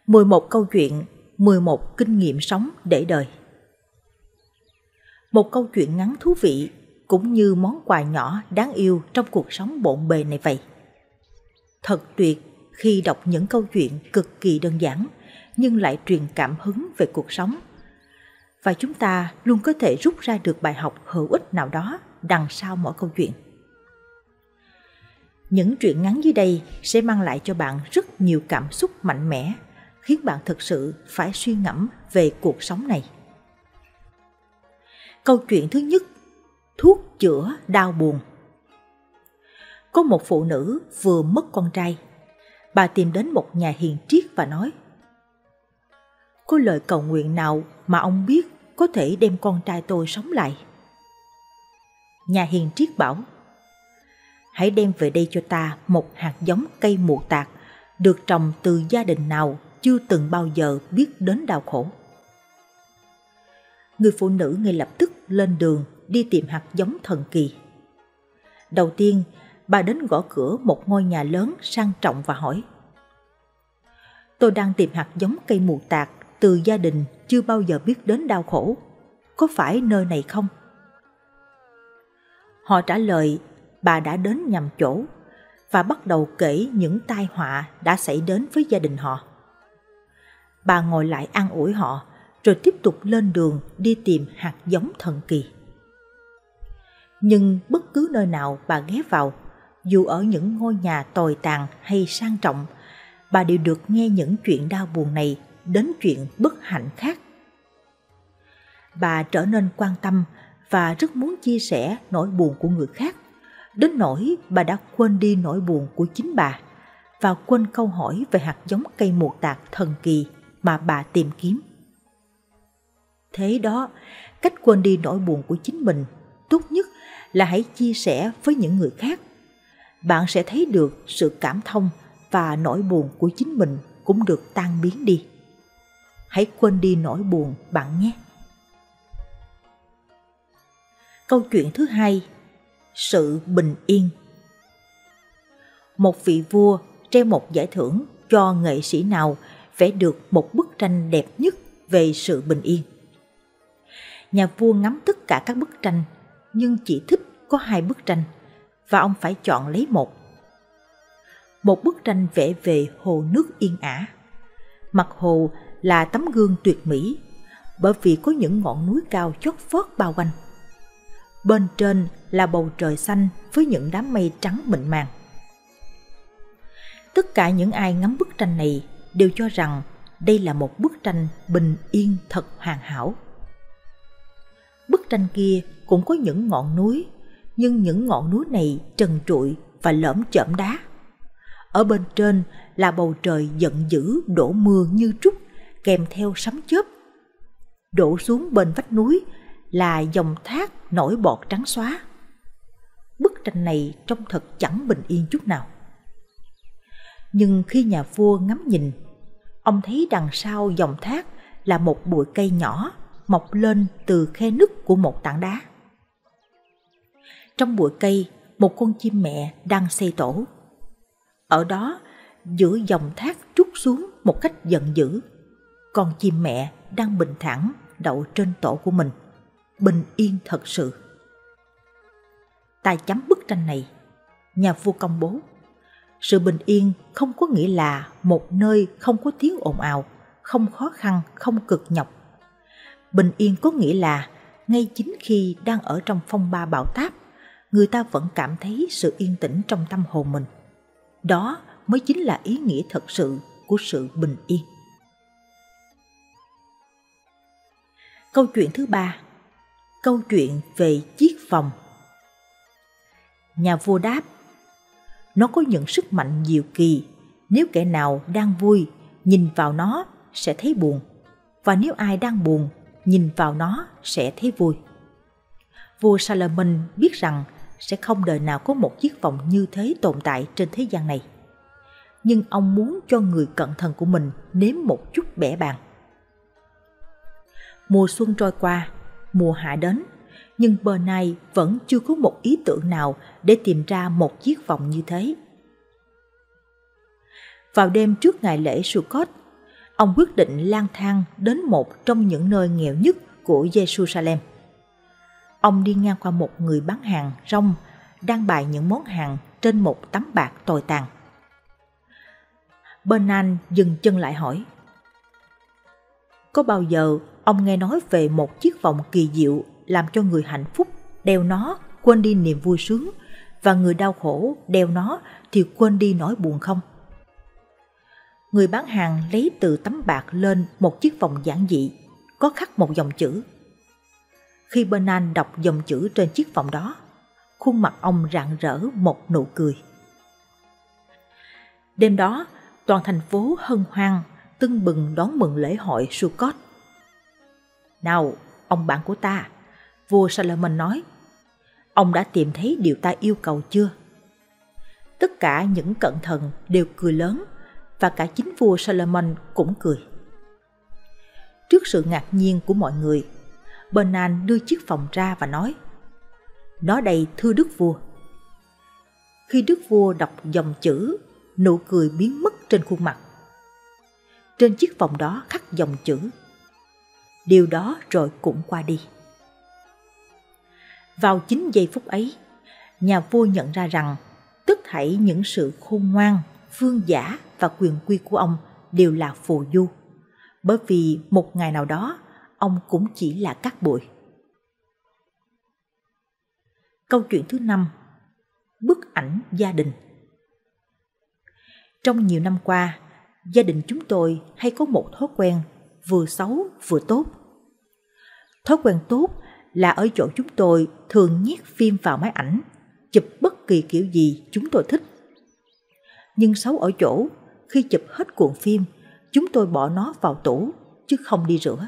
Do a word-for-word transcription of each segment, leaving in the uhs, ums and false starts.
mười một câu chuyện, mười một kinh nghiệm sống để đời. Một câu chuyện ngắn thú vị cũng như món quà nhỏ đáng yêu trong cuộc sống bộn bề này vậy. Thật tuyệt khi đọc những câu chuyện cực kỳ đơn giản nhưng lại truyền cảm hứng về cuộc sống. Và chúng ta luôn có thể rút ra được bài học hữu ích nào đó đằng sau mỗi câu chuyện. Những truyện ngắn dưới đây sẽ mang lại cho bạn rất nhiều cảm xúc mạnh mẽ, khiến bạn thực sự phải suy ngẫm về cuộc sống này. Câu chuyện thứ nhất, thuốc chữa đau buồn. Có một phụ nữ vừa mất con trai. Bà tìm đến một nhà hiền triết và nói: có lời cầu nguyện nào mà ông biết có thể đem con trai tôi sống lại? Nhà hiền triết bảo: hãy đem về đây cho ta một hạt giống cây mù tạt được trồng từ gia đình nào chưa từng bao giờ biết đến đau khổ. Người phụ nữ ngay lập tức lên đường đi tìm hạt giống thần kỳ. Đầu tiên, bà đến gõ cửa một ngôi nhà lớn sang trọng và hỏi: tôi đang tìm hạt giống cây mù tạt từ gia đình chưa bao giờ biết đến đau khổ. Có phải nơi này không? Họ trả lời bà đã đến nhầm chỗ và bắt đầu kể những tai họa đã xảy đến với gia đình họ. Bà ngồi lại an ủi họ rồi tiếp tục lên đường đi tìm hạt giống thần kỳ. Nhưng bất cứ nơi nào bà ghé vào, dù ở những ngôi nhà tồi tàn hay sang trọng, bà đều được nghe những chuyện đau buồn này đến chuyện bất hạnh khác. Bà trở nên quan tâm và rất muốn chia sẻ nỗi buồn của người khác, đến nỗi bà đã quên đi nỗi buồn của chính bà và quên câu hỏi về hạt giống cây mù tạt thần kỳ mà bà tìm kiếm. Thế đó, cách quên đi nỗi buồn của chính mình tốt nhất là hãy chia sẻ với những người khác. Bạn sẽ thấy được sự cảm thông và nỗi buồn của chính mình cũng được tan biến đi. Hãy quên đi nỗi buồn bạn nhé. Câu chuyện thứ hai, sự bình yên. Một vị vua treo một giải thưởng cho nghệ sĩ nào vẽ được một bức tranh đẹp nhất về sự bình yên. Nhà vua ngắm tất cả các bức tranh nhưng chỉ thích có hai bức tranh và ông phải chọn lấy một. Một bức tranh vẽ về hồ nước yên ả. Mặt hồ là tấm gương tuyệt mỹ bởi vì có những ngọn núi cao chót vót bao quanh. Bên trên là bầu trời xanh với những đám mây trắng mịn màng. Tất cả những ai ngắm bức tranh này đều cho rằng đây là một bức tranh bình yên thật hoàn hảo. Bức tranh kia cũng có những ngọn núi, nhưng những ngọn núi này trần trụi và lởm chởm đá. Ở bên trên là bầu trời giận dữ đổ mưa như trút, kèm theo sấm chớp. Đổ xuống bên vách núi là dòng thác nổi bọt trắng xóa. Bức tranh này trông thật chẳng bình yên chút nào. Nhưng khi nhà vua ngắm nhìn, ông thấy đằng sau dòng thác là một bụi cây nhỏ mọc lên từ khe nứt của một tảng đá. Trong bụi cây, một con chim mẹ đang xây tổ. Ở đó, giữa dòng thác trút xuống một cách giận dữ, con chim mẹ đang bình thản đậu trên tổ của mình, bình yên thật sự. Ta chấm bức tranh này, nhà vua công bố. Sự bình yên không có nghĩa là một nơi không có tiếng ồn ào, không khó khăn, không cực nhọc. Bình yên có nghĩa là ngay chính khi đang ở trong phong ba bão táp, người ta vẫn cảm thấy sự yên tĩnh trong tâm hồn mình. Đó mới chính là ý nghĩa thật sự của sự bình yên. Câu chuyện thứ ba, câu chuyện về chiếc vòng. Nhà vua đáp: nó có những sức mạnh diệu kỳ. Nếu kẻ nào đang vui, nhìn vào nó sẽ thấy buồn. Và nếu ai đang buồn, nhìn vào nó sẽ thấy vui. Vua Solomon biết rằng sẽ không đời nào có một chiếc vòng như thế tồn tại trên thế gian này. Nhưng ông muốn cho người cận thần của mình nếm một chút bẽ bàng. Mùa xuân trôi qua, mùa hạ đến, nhưng Bernay vẫn chưa có một ý tưởng nào để tìm ra một chiếc vòng như thế. Vào đêm trước ngày lễ Sukkot, ông quyết định lang thang đến một trong những nơi nghèo nhất của Jerusalem. Ông đi ngang qua một người bán hàng rong đang bày những món hàng trên một tấm bạt tồi tàn. Bernard dừng chân lại hỏi: có bao giờ ông nghe nói về một chiếc vòng kỳ diệu làm cho người hạnh phúc đeo nó quên đi niềm vui sướng, và người đau khổ đeo nó thì quên đi nỗi buồn không? Người bán hàng lấy từ tấm bạt lên một chiếc vòng giản dị, có khắc một dòng chữ. Khi Bernard đọc dòng chữ trên chiếc vòng đó, khuôn mặt ông rạng rỡ một nụ cười. Đêm đó, toàn thành phố hân hoan, tưng bừng đón mừng lễ hội Sukkot. Nào, ông bạn của ta, vua Solomon nói, ông đã tìm thấy điều ta yêu cầu chưa? Tất cả những cận thần đều cười lớn, và cả chính vua Solomon cũng cười. Trước sự ngạc nhiên của mọi người, Bernard đưa chiếc vòng ra và nói: nó đây thưa đức vua. Khi đức vua đọc dòng chữ, nụ cười biến mất trên khuôn mặt. Trên chiếc vòng đó khắc dòng chữ: điều đó rồi cũng qua đi. Vào chính giây phút ấy, nhà vua nhận ra rằng tất thảy những sự khôn ngoan, vương giả và quyền quy của ông đều là phù du, bởi vì một ngày nào đó ông cũng chỉ là cát bụi. Câu chuyện thứ năm: bức ảnh gia đình. Trong nhiều năm qua, gia đình chúng tôi hay có một thói quen vừa xấu vừa tốt. Thói quen tốt là ở chỗ chúng tôi thường nhét phim vào máy ảnh, chụp bất kỳ kiểu gì chúng tôi thích. Nhưng xấu ở chỗ, khi chụp hết cuộn phim, chúng tôi bỏ nó vào tủ, chứ không đi rửa.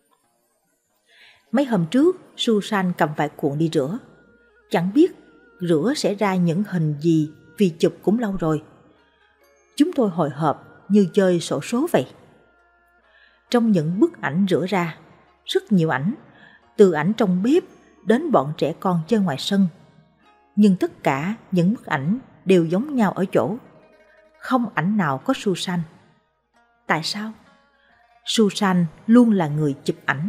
Mấy hôm trước, Susan cầm vài cuộn đi rửa. Chẳng biết rửa sẽ ra những hình gì vì chụp cũng lâu rồi. Chúng tôi hồi hộp như chơi xổ số vậy. Trong những bức ảnh rửa ra, rất nhiều ảnh, từ ảnh trong bếp đến bọn trẻ con chơi ngoài sân. Nhưng tất cả những bức ảnh đều giống nhau ở chỗ, không ảnh nào có Susan. Tại sao? Susan luôn là người chụp ảnh.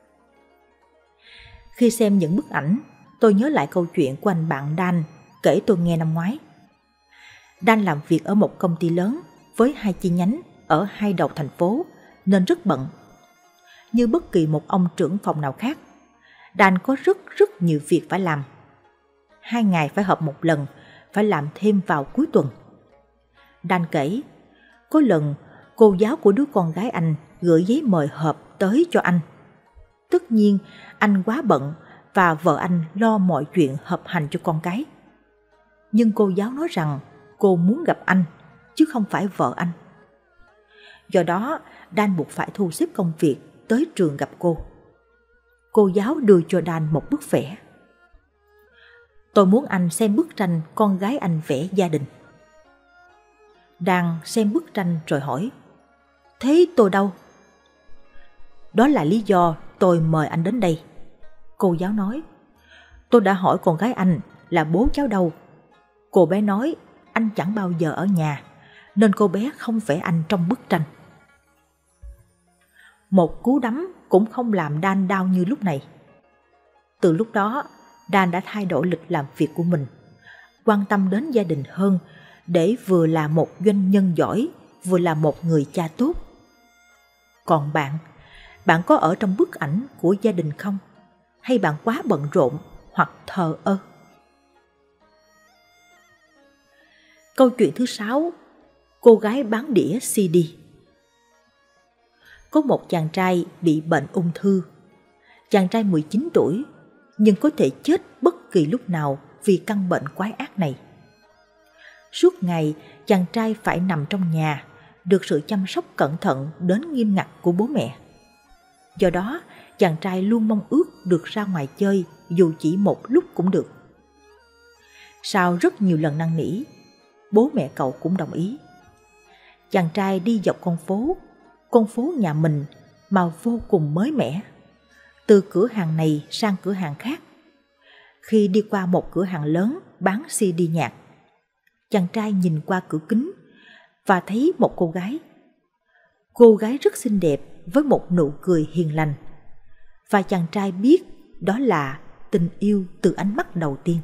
Khi xem những bức ảnh, tôi nhớ lại câu chuyện của anh bạn Dan kể tôi nghe năm ngoái. Dan làm việc ở một công ty lớn với hai chi nhánh ở hai đầu thành phố nên rất bận. Như bất kỳ một ông trưởng phòng nào khác, Dan có rất rất nhiều việc phải làm. Hai ngày phải họp một lần, phải làm thêm vào cuối tuần. Dan kể, có lần cô giáo của đứa con gái anh gửi giấy mời họp tới cho anh. Tất nhiên anh quá bận và vợ anh lo mọi chuyện hợp hành cho con cái. Nhưng cô giáo nói rằng cô muốn gặp anh, chứ không phải vợ anh. Do đó, Dan buộc phải thu xếp công việc tới trường gặp cô. Cô giáo đưa cho Dan một bức vẽ. Tôi muốn anh xem bức tranh con gái anh vẽ gia đình. Dan xem bức tranh rồi hỏi, thế tôi đâu? Đó là lý do tôi mời anh đến đây. Cô giáo nói, tôi đã hỏi con gái anh là bố cháu đâu. Cô bé nói anh chẳng bao giờ ở nhà, nên cô bé không vẽ anh trong bức tranh. Một cú đấm cũng không làm Dan đau như lúc này. Từ lúc đó, Dan đã thay đổi lịch làm việc của mình, quan tâm đến gia đình hơn, để vừa là một doanh nhân giỏi, vừa là một người cha tốt. Còn bạn, bạn có ở trong bức ảnh của gia đình không? Hay bạn quá bận rộn hoặc thờ ơ? Câu chuyện thứ sáu: cô gái bán đĩa xê đê. Có một chàng trai bị bệnh ung thư. Chàng trai mười chín tuổi, nhưng có thể chết bất kỳ lúc nào vì căn bệnh quái ác này. Suốt ngày, chàng trai phải nằm trong nhà, được sự chăm sóc cẩn thận đến nghiêm ngặt của bố mẹ. Do đó, chàng trai luôn mong ước được ra ngoài chơi, dù chỉ một lúc cũng được. Sau rất nhiều lần năn nỉ, bố mẹ cậu cũng đồng ý. Chàng trai đi dọc con phố, con phố nhà mình mà vô cùng mới mẻ, từ cửa hàng này sang cửa hàng khác. Khi đi qua một cửa hàng lớn bán xê đê nhạc, chàng trai nhìn qua cửa kính và thấy một cô gái. Cô gái rất xinh đẹp với một nụ cười hiền lành. Và chàng trai biết đó là tình yêu từ ánh mắt đầu tiên.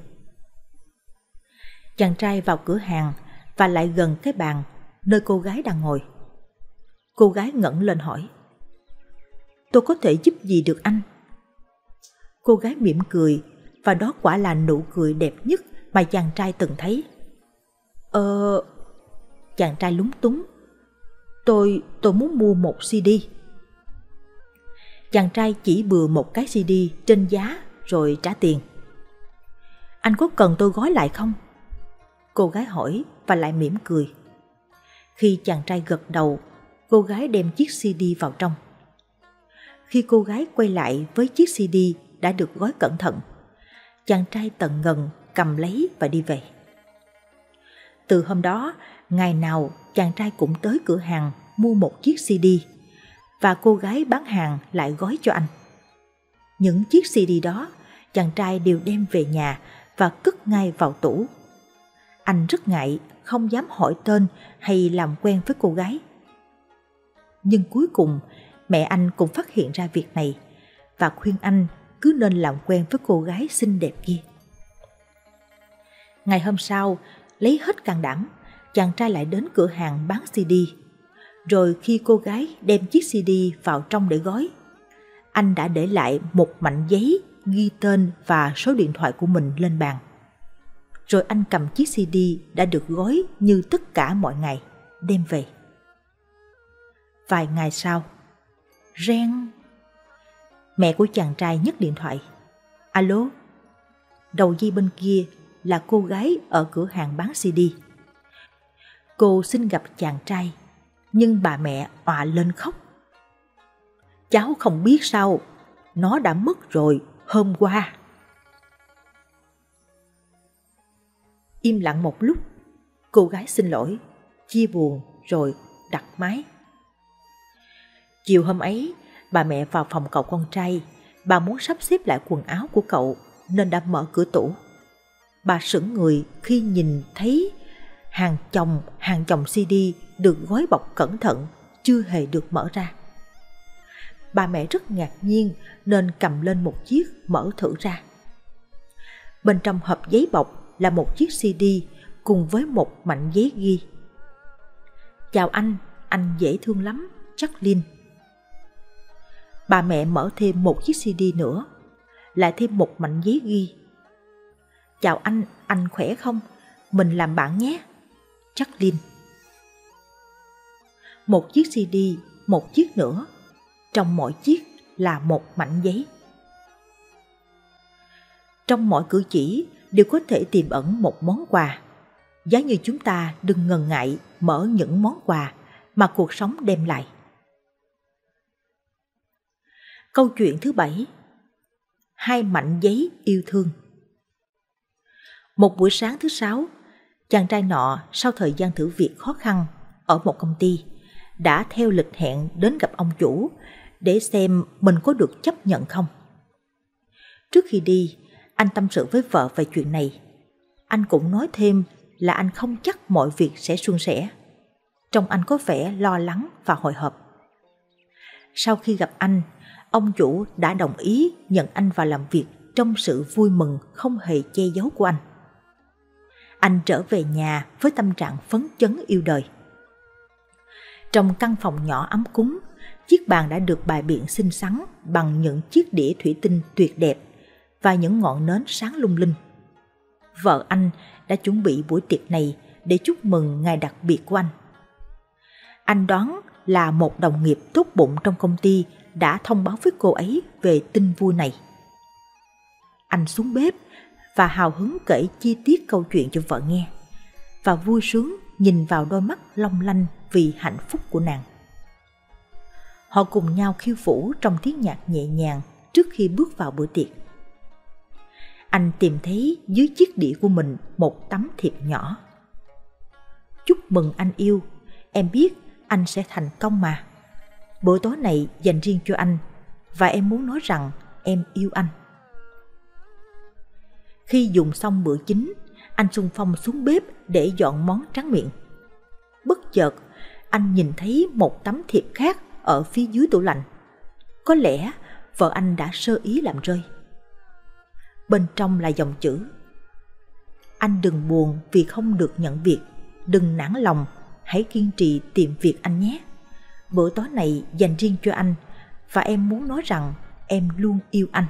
Chàng trai vào cửa hàng và lại gần cái bàn nơi cô gái đang ngồi. Cô gái ngẩng lên hỏi: "Tôi có thể giúp gì được anh?" Cô gái mỉm cười, và đó quả là nụ cười đẹp nhất mà chàng trai từng thấy. Ờ... Chàng trai lúng túng. Tôi, tôi muốn mua một xê đê. Chàng trai chỉ bừa một cái xê đê trên giá rồi trả tiền. Anh có cần tôi gói lại không? Cô gái hỏi và lại mỉm cười. Khi chàng trai gật đầu, cô gái đem chiếc xê đê vào trong. Khi cô gái quay lại với chiếc xê đê đã được gói cẩn thận, chàng trai tận ngần cầm lấy và đi về. Từ hôm đó, ngày nào chàng trai cũng tới cửa hàng mua một chiếc xê đê, và cô gái bán hàng lại gói cho anh. Những chiếc xê đê đó, chàng trai đều đem về nhà và cất ngay vào tủ. Anh rất ngại, không dám hỏi tên hay làm quen với cô gái. Nhưng cuối cùng, mẹ anh cũng phát hiện ra việc này và khuyên anh cứ nên làm quen với cô gái xinh đẹp kia. Ngày hôm sau, lấy hết can đảm, chàng trai lại đến cửa hàng bán xê đê. Rồi khi cô gái đem chiếc xê đê vào trong để gói, anh đã để lại một mảnh giấy ghi tên và số điện thoại của mình lên bàn. Rồi anh cầm chiếc xê đê đã được gói như tất cả mọi ngày, đem về. Vài ngày sau, reng. Mẹ của chàng trai nhấc điện thoại. Alo? Đầu dây bên kia là cô gái ở cửa hàng bán xê đê. Cô xin gặp chàng trai, nhưng bà mẹ òa lên khóc. Cháu không biết sao, nó đã mất rồi hôm qua. Im lặng một lúc, cô gái xin lỗi, chia buồn rồi đặt máy. Chiều hôm ấy, bà mẹ vào phòng cậu con trai. Bà muốn sắp xếp lại quần áo của cậu nên đã mở cửa tủ. Bà sững người khi nhìn thấy hàng chồng hàng chồng xê đê được gói bọc cẩn thận, chưa hề được mở ra. Bà mẹ rất ngạc nhiên nên cầm lên một chiếc mở thử ra. Bên trong hộp giấy bọc là một chiếc xê đê cùng với một mảnh giấy ghi: Chào anh, anh dễ thương lắm, Jacqueline. Bà mẹ mở thêm một chiếc xê đê nữa, lại thêm một mảnh giấy ghi: Chào anh, anh khỏe không? Mình làm bạn nhé, Jacqueline. Một chiếc xê đê, một chiếc nữa, trong mỗi chiếc là một mảnh giấy. Trong mọi cử chỉ đều có thể tiềm ẩn một món quà. Giá như chúng ta đừng ngần ngại mở những món quà mà cuộc sống đem lại. Câu chuyện thứ bảy. Hai mảnh giấy yêu thương. Một buổi sáng thứ sáu, chàng trai nọ sau thời gian thử việc khó khăn ở một công ty đã theo lịch hẹn đến gặp ông chủ để xem mình có được chấp nhận không. Trước khi đi, anh tâm sự với vợ về chuyện này. Anh cũng nói thêm là anh không chắc mọi việc sẽ suôn sẻ. Trông anh có vẻ lo lắng và hồi hộp. Sau khi gặp anh, ông chủ đã đồng ý nhận anh vào làm việc trong sự vui mừng không hề che giấu của anh. Anh trở về nhà với tâm trạng phấn chấn yêu đời. Trong căn phòng nhỏ ấm cúng, chiếc bàn đã được bày biện xinh xắn bằng những chiếc đĩa thủy tinh tuyệt đẹp và những ngọn nến sáng lung linh. Vợ anh đã chuẩn bị buổi tiệc này để chúc mừng ngày đặc biệt của anh. Anh đoán là một đồng nghiệp tốt bụng trong công ty đã thông báo với cô ấy về tin vui này. Anh xuống bếp và hào hứng kể chi tiết câu chuyện cho vợ nghe, và vui sướng nhìn vào đôi mắt long lanh vì hạnh phúc của nàng. Họ cùng nhau khiêu vũ trong tiếng nhạc nhẹ nhàng trước khi bước vào bữa tiệc. Anh tìm thấy dưới chiếc đĩa của mình một tấm thiệp nhỏ. Chúc mừng anh yêu, em biết anh sẽ thành công mà. Bữa tối này dành riêng cho anh, và em muốn nói rằng em yêu anh. Khi dùng xong bữa chính, anh xung phong xuống bếp để dọn món tráng miệng. Bất chợt, anh nhìn thấy một tấm thiệp khác ở phía dưới tủ lạnh. Có lẽ vợ anh đã sơ ý làm rơi. Bên trong là dòng chữ: anh đừng buồn vì không được nhận việc, đừng nản lòng, hãy kiên trì tìm việc anh nhé. Bữa tối này dành riêng cho anh, và em muốn nói rằng em luôn yêu anh.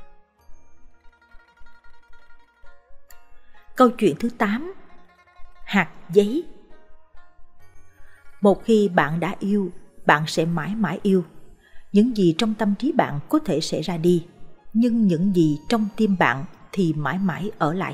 Câu chuyện thứ tám. Hạt giấy. Một khi bạn đã yêu, bạn sẽ mãi mãi yêu. Những gì trong tâm trí bạn có thể sẽ ra đi, nhưng những gì trong tim bạn thì mãi mãi ở lại.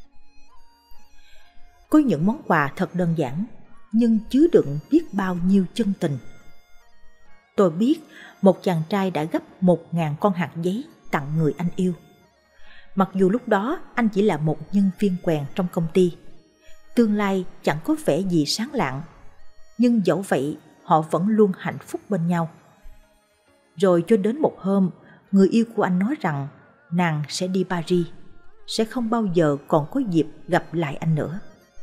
Có những món quà thật đơn giản, nhưng chứa đựng biết bao nhiêu chân tình. Tôi biết một chàng trai đã gấp một ngàn con hạt giấy tặng người anh yêu. Mặc dù lúc đó anh chỉ là một nhân viên quèn trong công ty, tương lai chẳng có vẻ gì sáng lạng, nhưng dẫu vậy họ vẫn luôn hạnh phúc bên nhau. Rồi cho đến một hôm, người yêu của anh nói rằng nàng sẽ đi Paris, sẽ không bao giờ còn có dịp gặp lại anh nữa.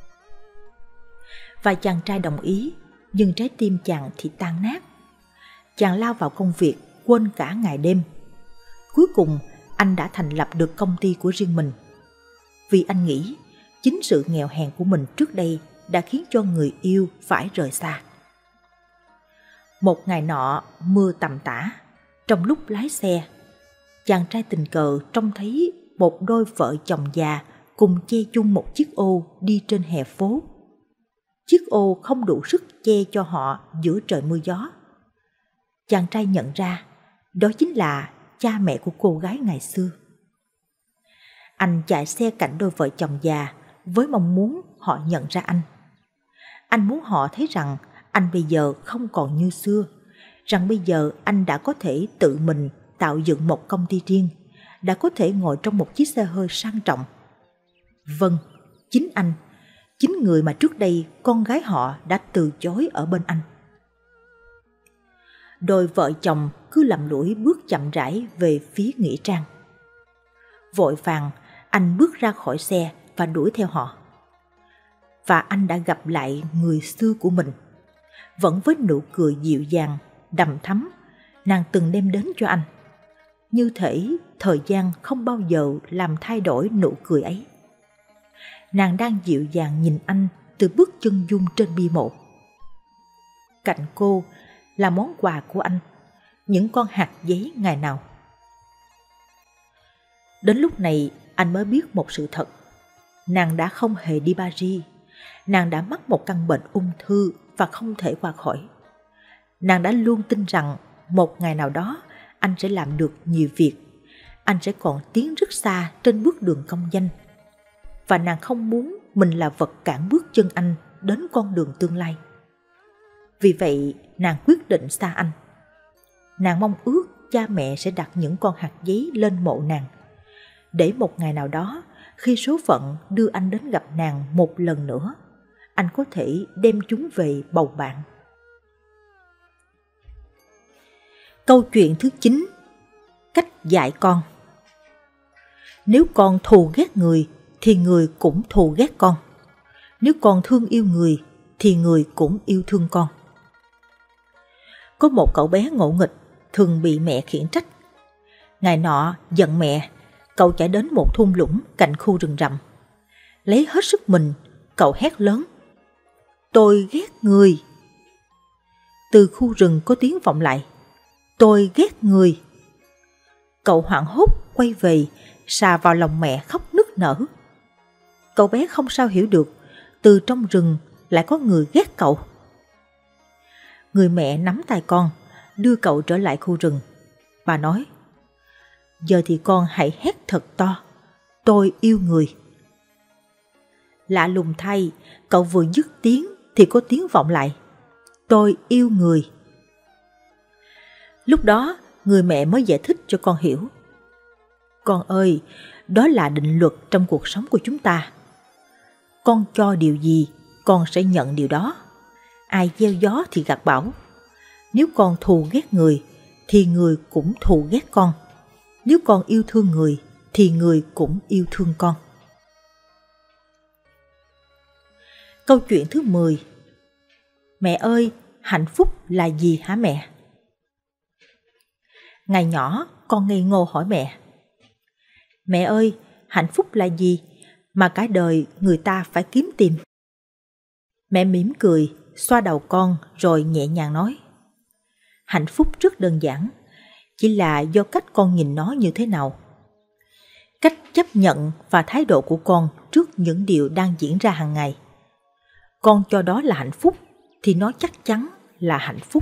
Và chàng trai đồng ý, nhưng trái tim chàng thì tan nát. Chàng lao vào công việc, quên cả ngày đêm. Cuối cùng, anh đã thành lập được công ty của riêng mình. Vì anh nghĩ, chính sự nghèo hèn của mình trước đây đã khiến cho người yêu phải rời xa. Một ngày nọ, mưa tầm tã. Trong lúc lái xe, chàng trai tình cờ trông thấy một đôi vợ chồng già cùng che chung một chiếc ô đi trên hè phố. Chiếc ô không đủ sức che cho họ giữa trời mưa gió. Chàng trai nhận ra đó chính là cha mẹ của cô gái ngày xưa. Anh chạy xe cạnh đôi vợ chồng già với mong muốn họ nhận ra anh. Anh muốn họ thấy rằng anh bây giờ không còn như xưa, rằng bây giờ anh đã có thể tự mình tạo dựng một công ty riêng, đã có thể ngồi trong một chiếc xe hơi sang trọng. Vâng, chính anh, chính người mà trước đây con gái họ đã từ chối ở bên anh. Đôi vợ chồng cứ lầm lũi bước chậm rãi về phía nghĩa trang. Vội vàng, anh bước ra khỏi xe và đuổi theo họ. Và anh đã gặp lại người xưa của mình. Vẫn với nụ cười dịu dàng, đằm thắm, nàng từng đem đến cho anh. Như thể thời gian không bao giờ làm thay đổi nụ cười ấy. Nàng đang dịu dàng nhìn anh từ bước chân dung trên bia mộ. Cạnh cô là món quà của anh, những con hạt giấy ngày nào. Đến lúc này anh mới biết một sự thật. Nàng đã không hề đi Paris. Nàng đã mắc một căn bệnh ung thư và không thể qua khỏi. Nàng đã luôn tin rằng một ngày nào đó anh sẽ làm được nhiều việc. Anh sẽ còn tiến rất xa trên bước đường công danh. Và nàng không muốn mình là vật cản bước chân anh đến con đường tương lai. Vì vậy nàng quyết định xa anh. Nàng mong ước cha mẹ sẽ đặt những con hạt giấy lên mộ nàng, để một ngày nào đó khi số phận đưa anh đến gặp nàng một lần nữa, anh có thể đem chúng về bầu bạn. Câu chuyện thứ chín. Cách dạy con. Nếu con thù ghét người thì người cũng thù ghét con. Nếu con thương yêu người thì người cũng yêu thương con. Có một cậu bé ngộ nghịch thường bị mẹ khiển trách. Ngày nọ giận mẹ, cậu chạy đến một thung lũng cạnh khu rừng rậm. Lấy hết sức mình, cậu hét lớn: "Tôi ghét người!" Từ khu rừng có tiếng vọng lại: "Tôi ghét người!" Cậu hoảng hốt quay về, sà vào lòng mẹ khóc nức nở. Cậu bé không sao hiểu được, từ trong rừng lại có người ghét cậu. Người mẹ nắm tay con, đưa cậu trở lại khu rừng. Bà nói: "Giờ thì con hãy hét thật to, tôi yêu người." Lạ lùng thay, cậu vừa dứt tiếng thì có tiếng vọng lại: "Tôi yêu người." Lúc đó, người mẹ mới giải thích cho con hiểu: "Con ơi, đó là định luật trong cuộc sống của chúng ta. Con cho điều gì, con sẽ nhận điều đó. Ai gieo gió thì gặt bão. Nếu con thù ghét người, thì người cũng thù ghét con. Nếu con yêu thương người, thì người cũng yêu thương con." Câu chuyện thứ mười. Mẹ ơi, hạnh phúc là gì hả mẹ? Ngày nhỏ, con ngây ngô hỏi mẹ. Mẹ ơi, hạnh phúc là gì mà cả đời người ta phải kiếm tìm? Mẹ mỉm cười, xoa đầu con rồi nhẹ nhàng nói. Hạnh phúc rất đơn giản, chỉ là do cách con nhìn nó như thế nào. Cách chấp nhận và thái độ của con trước những điều đang diễn ra hàng ngày. Con cho đó là hạnh phúc thì nó chắc chắn là hạnh phúc.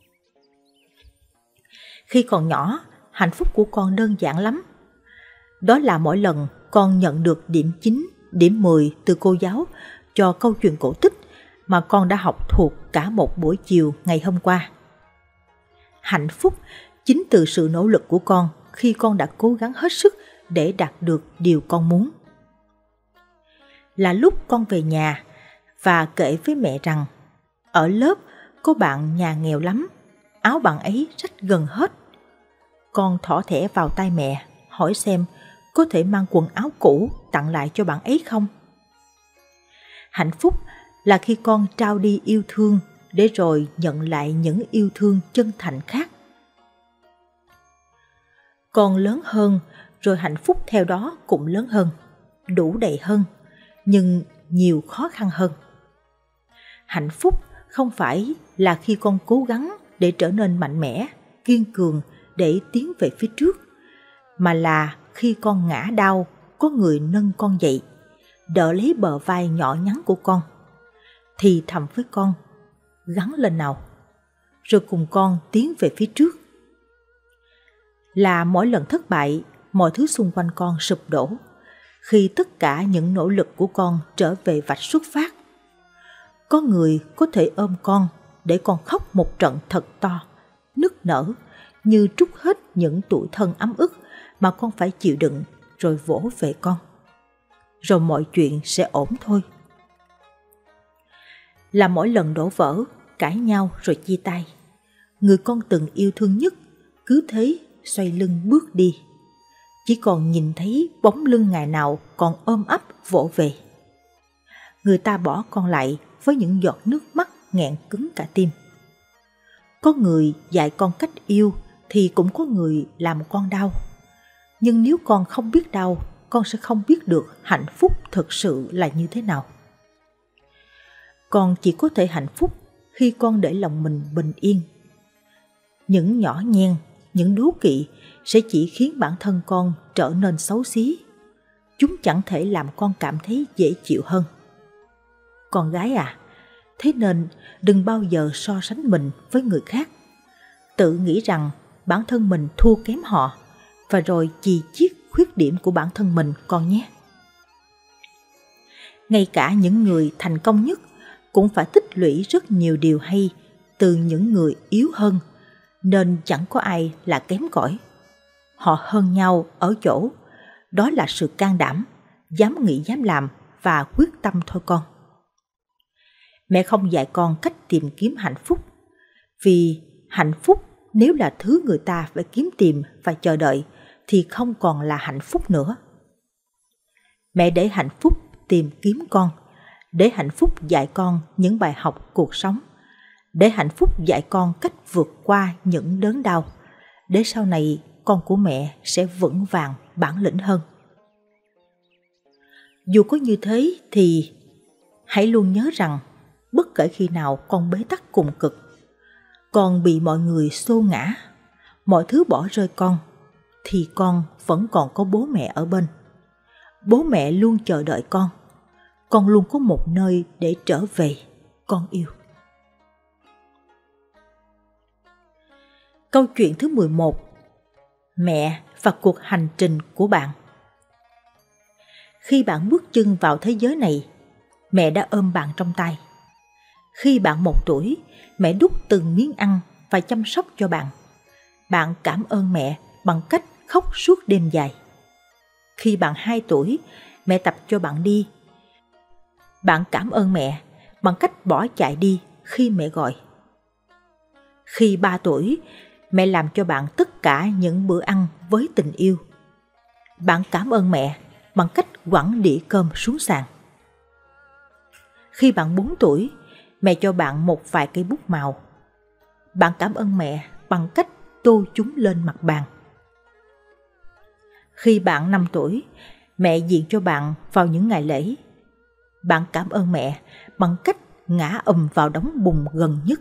Khi còn nhỏ, hạnh phúc của con đơn giản lắm. Đó là mỗi lần con nhận được điểm chín, điểm mười từ cô giáo cho câu chuyện cổ tích mà con đã học thuộc cả một buổi chiều ngày hôm qua. Hạnh phúc chính từ sự nỗ lực của con khi con đã cố gắng hết sức để đạt được điều con muốn. Là lúc con về nhà và kể với mẹ rằng ở lớp có bạn nhà nghèo lắm, áo bạn ấy rách gần hết. Con thỏ thẻ vào tay mẹ, hỏi xem có thể mang quần áo cũ tặng lại cho bạn ấy không. Hạnh phúc là khi con trao đi yêu thương để rồi nhận lại những yêu thương chân thành khác. Con lớn hơn, rồi hạnh phúc theo đó cũng lớn hơn, đủ đầy hơn, nhưng nhiều khó khăn hơn. Hạnh phúc không phải là khi con cố gắng để trở nên mạnh mẽ, kiên cường để tiến về phía trước, mà là khi con ngã đau, có người nâng con dậy, đỡ lấy bờ vai nhỏ nhắn của con, thì thầm với con, gắng lên nào, rồi cùng con tiến về phía trước. Là mỗi lần thất bại, mọi thứ xung quanh con sụp đổ, khi tất cả những nỗ lực của con trở về vạch xuất phát. Có người có thể ôm con để con khóc một trận thật to, nức nở, như trút hết những tủi thân ấm ức mà con phải chịu đựng, rồi vỗ về con. Rồi mọi chuyện sẽ ổn thôi. Là mỗi lần đổ vỡ, cãi nhau rồi chia tay, người con từng yêu thương nhất cứ thế xoay lưng bước đi, chỉ còn nhìn thấy bóng lưng ngày nào còn ôm ấp vỗ về. Người ta bỏ con lại với những giọt nước mắt nghẹn cứng cả tim. Có người dạy con cách yêu thì cũng có người làm con đau. Nhưng nếu con không biết đau, con sẽ không biết được hạnh phúc thực sự là như thế nào. Con chỉ có thể hạnh phúc khi con để lòng mình bình yên. Những nhỏ nhen, những đố kỵ sẽ chỉ khiến bản thân con trở nên xấu xí. Chúng chẳng thể làm con cảm thấy dễ chịu hơn. Con gái à, thế nên đừng bao giờ so sánh mình với người khác. Tự nghĩ rằng bản thân mình thua kém họ, và rồi chì chiết khuyết điểm của bản thân mình con nhé. Ngay cả những người thành công nhất cũng phải tích lũy rất nhiều điều hay từ những người yếu hơn, nên chẳng có ai là kém cỏi. Họ hơn nhau ở chỗ, đó là sự can đảm, dám nghĩ dám làm và quyết tâm thôi con. Mẹ không dạy con cách tìm kiếm hạnh phúc, vì hạnh phúc nếu là thứ người ta phải kiếm tìm và chờ đợi thì không còn là hạnh phúc nữa. Mẹ để hạnh phúc tìm kiếm con, để hạnh phúc dạy con những bài học cuộc sống, để hạnh phúc dạy con cách vượt qua những đớn đau, để sau này con của mẹ sẽ vững vàng bản lĩnh hơn. Dù có như thế thì hãy luôn nhớ rằng bất kể khi nào con bế tắc cùng cực, con bị mọi người xô ngã, mọi thứ bỏ rơi con, thì con vẫn còn có bố mẹ ở bên. Bố mẹ luôn chờ đợi con. Con luôn có một nơi để trở về, con yêu. Câu chuyện thứ mười một. Mẹ và cuộc hành trình của bạn. Khi bạn bước chân vào thế giới này, mẹ đã ôm bạn trong tay. Khi bạn một tuổi, mẹ đút từng miếng ăn và chăm sóc cho bạn. Bạn cảm ơn mẹ bằng cách khóc suốt đêm dài. Khi bạn hai tuổi, mẹ tập cho bạn đi. Bạn cảm ơn mẹ bằng cách bỏ chạy đi khi mẹ gọi. Khi ba tuổi, mẹ làm cho bạn tất cả những bữa ăn với tình yêu. Bạn cảm ơn mẹ bằng cách quẳng đĩa cơm xuống sàn. Khi bạn bốn tuổi, mẹ cho bạn một vài cây bút màu Bạn cảm ơn mẹ bằng cách tô chúng lên mặt bàn. Khi bạn năm tuổi, mẹ diện cho bạn vào những ngày lễ. Bạn cảm ơn mẹ bằng cách ngã ùm vào đống bùn gần nhất.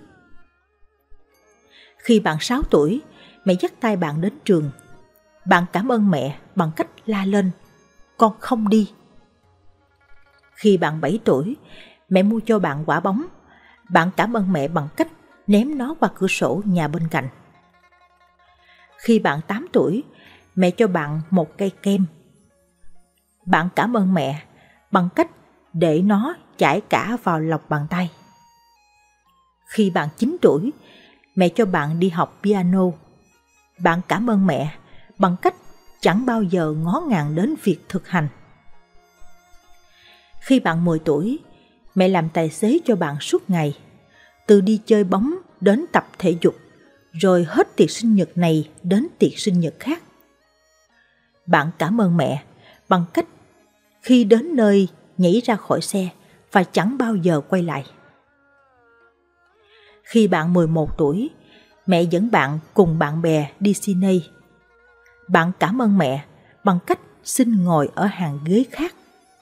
Khi bạn sáu tuổi, mẹ dắt tay bạn đến trường. Bạn cảm ơn mẹ bằng cách la lên, con không đi. Khi bạn bảy tuổi, mẹ mua cho bạn quả bóng. Bạn cảm ơn mẹ bằng cách ném nó qua cửa sổ nhà bên cạnh. Khi bạn tám tuổi, mẹ cho bạn một cây kem. Bạn cảm ơn mẹ bằng cách để nó chảy cả vào lòng bàn tay. Khi bạn chín tuổi, mẹ cho bạn đi học piano. Bạn cảm ơn mẹ bằng cách chẳng bao giờ ngó ngàng đến việc thực hành. Khi bạn mười tuổi, mẹ làm tài xế cho bạn suốt ngày, từ đi chơi bóng đến tập thể dục, rồi hết tiệc sinh nhật này đến tiệc sinh nhật khác. Bạn cảm ơn mẹ bằng cách khi đến nơi nhảy ra khỏi xe và chẳng bao giờ quay lại. Khi bạn mười một tuổi, mẹ dẫn bạn cùng bạn bè đi cine. Bạn cảm ơn mẹ bằng cách xin ngồi ở hàng ghế khác.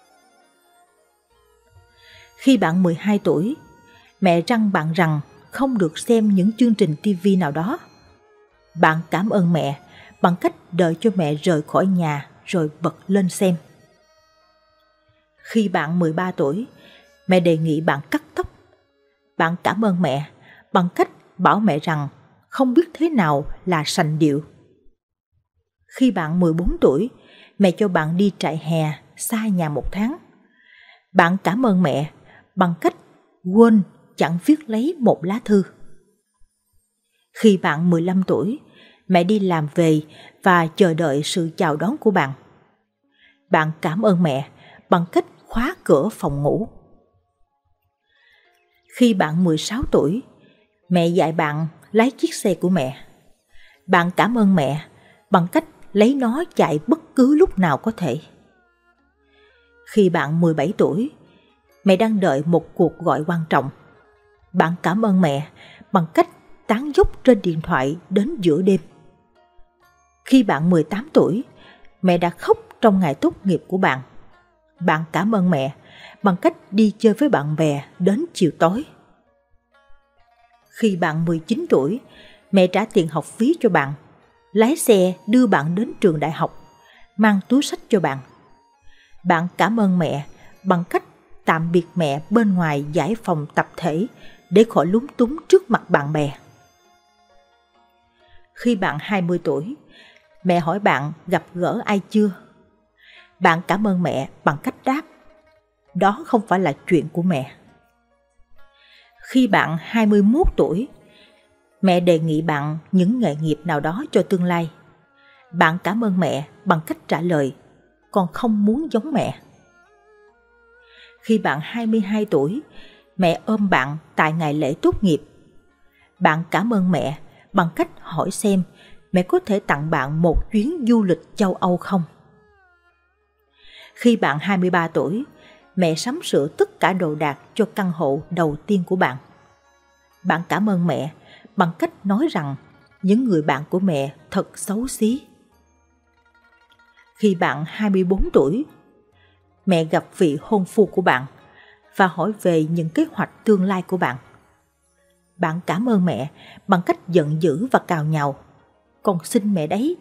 Khi bạn mười hai tuổi, mẹ răn bạn rằng không được xem những chương trình ti vi nào đó. Bạn cảm ơn mẹ bằng cách đợi cho mẹ rời khỏi nhà rồi bật lên xem. Khi bạn mười ba tuổi, mẹ đề nghị bạn cắt tóc. Bạn cảm ơn mẹ bằng cách bảo mẹ rằng không biết thế nào là sành điệu. Khi bạn mười bốn tuổi, mẹ cho bạn đi trại hè xa nhà một tháng. Bạn cảm ơn mẹ bằng cách quên chẳng viết lấy một lá thư. Khi bạn mười lăm tuổi, mẹ đi làm về và chờ đợi sự chào đón của bạn. Bạn cảm ơn mẹ bằng cách khóa cửa phòng ngủ. Khi bạn mười sáu tuổi, mẹ dạy bạn lái chiếc xe của mẹ. Bạn cảm ơn mẹ bằng cách lấy nó chạy bất cứ lúc nào có thể. Khi bạn mười bảy tuổi, mẹ đang đợi một cuộc gọi quan trọng. Bạn cảm ơn mẹ bằng cách tán dốc trên điện thoại đến giữa đêm. Khi bạn mười tám tuổi, mẹ đã khóc trong ngày tốt nghiệp của bạn. Bạn cảm ơn mẹ bằng cách đi chơi với bạn bè đến chiều tối. Khi bạn mười chín tuổi, mẹ trả tiền học phí cho bạn, lái xe đưa bạn đến trường đại học, mang túi xách cho bạn. Bạn cảm ơn mẹ bằng cách tạm biệt mẹ bên ngoài dãy phòng tập thể để khỏi lúng túng trước mặt bạn bè. Khi bạn hai mươi tuổi, mẹ hỏi bạn gặp gỡ ai chưa. Bạn cảm ơn mẹ bằng cách đáp, đó không phải là chuyện của mẹ. Khi bạn hai mươi mốt tuổi, mẹ đề nghị bạn những nghề nghiệp nào đó cho tương lai. Bạn cảm ơn mẹ bằng cách trả lời, con không muốn giống mẹ. Khi bạn hai mươi hai tuổi, mẹ ôm bạn tại ngày lễ tốt nghiệp. Bạn cảm ơn mẹ bằng cách hỏi xem mẹ có thể tặng bạn một chuyến du lịch châu Âu không. Khi bạn hai mươi ba tuổi, mẹ sắm sửa tất cả đồ đạc cho căn hộ đầu tiên của bạn. Bạn cảm ơn mẹ bằng cách nói rằng những người bạn của mẹ thật xấu xí. Khi bạn hai mươi bốn tuổi, mẹ gặp vị hôn phu của bạn và hỏi về những kế hoạch tương lai của bạn. Bạn cảm ơn mẹ bằng cách giận dữ và cào nhàu, con xin mẹ đấy.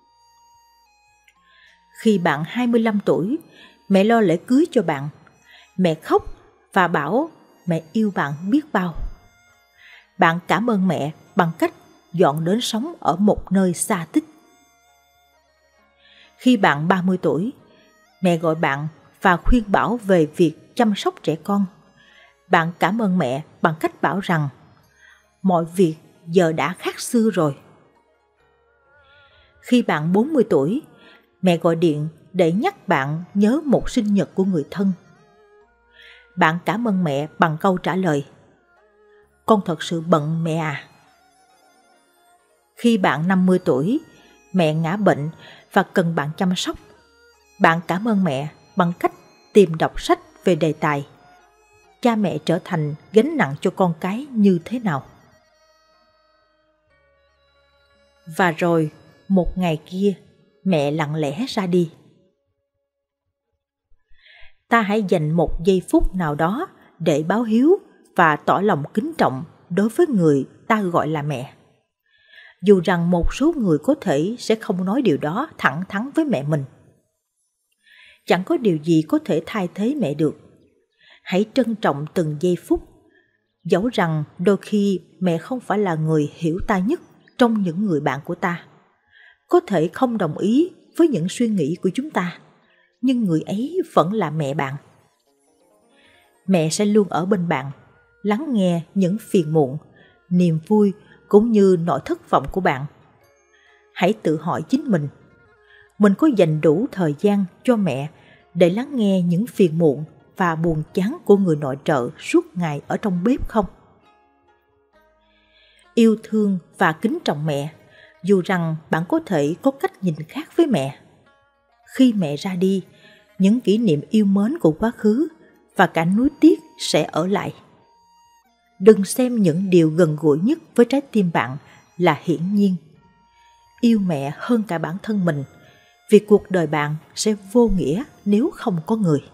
Khi bạn hai mươi lăm tuổi, mẹ lo lễ cưới cho bạn. Mẹ khóc và bảo mẹ yêu bạn biết bao. Bạn cảm ơn mẹ bằng cách dọn đến sống ở một nơi xa tích. Khi bạn ba mươi tuổi, mẹ gọi bạn và khuyên bảo về việc chăm sóc trẻ con. Bạn cảm ơn mẹ bằng cách bảo rằng mọi việc giờ đã khác xưa rồi. Khi bạn bốn mươi tuổi, mẹ gọi điện để nhắc bạn nhớ một sinh nhật của người thân. Bạn cảm ơn mẹ bằng câu trả lời, con thật sự bận mẹ à. Khi bạn năm mươi tuổi, mẹ ngã bệnh và cần bạn chăm sóc. Bạn cảm ơn mẹ bằng cách tìm đọc sách về đề tài cha mẹ trở thành gánh nặng cho con cái như thế nào. Và rồi, một ngày kia, mẹ lặng lẽ ra đi. Ta hãy dành một giây phút nào đó để báo hiếu và tỏ lòng kính trọng đối với người ta gọi là mẹ. Dù rằng một số người có thể sẽ không nói điều đó thẳng thắn với mẹ mình. Chẳng có điều gì có thể thay thế mẹ được. Hãy trân trọng từng giây phút, dẫu rằng đôi khi mẹ không phải là người hiểu ta nhất trong những người bạn của ta. Có thể không đồng ý với những suy nghĩ của chúng ta, nhưng người ấy vẫn là mẹ bạn. Mẹ sẽ luôn ở bên bạn, lắng nghe những phiền muộn, niềm vui cũng như nỗi thất vọng của bạn. Hãy tự hỏi chính mình, mình có dành đủ thời gian cho mẹ để lắng nghe những phiền muộn và buồn chán của người nội trợ suốt ngày ở trong bếp không? Yêu thương và kính trọng mẹ, dù rằng bạn có thể có cách nhìn khác với mẹ. Khi mẹ ra đi, những kỷ niệm yêu mến của quá khứ và cả nuối tiếc sẽ ở lại. Đừng xem những điều gần gũi nhất với trái tim bạn là hiển nhiên. Yêu mẹ hơn cả bản thân mình, vì cuộc đời bạn sẽ vô nghĩa nếu không có người.